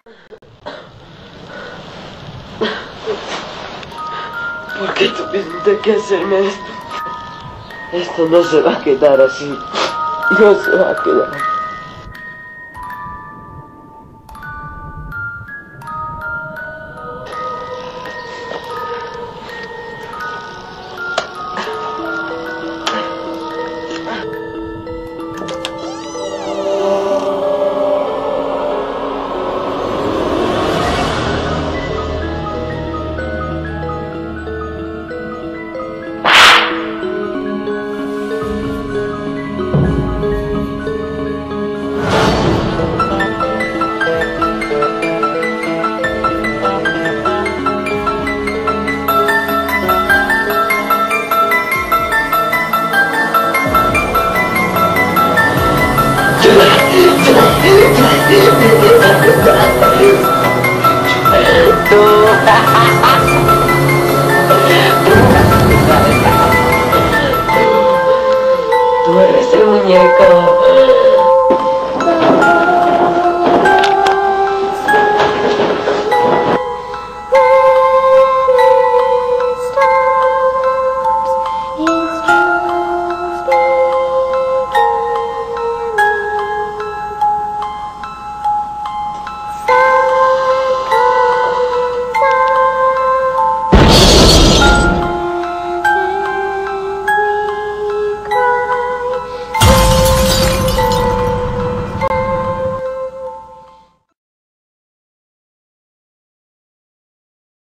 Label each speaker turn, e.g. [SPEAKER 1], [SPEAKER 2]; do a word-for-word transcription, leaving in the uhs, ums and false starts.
[SPEAKER 1] ¿Por qué tuviste que hacerme esto? Esto no se va a quedar así. No se va a quedar. Tú eres el muñeco.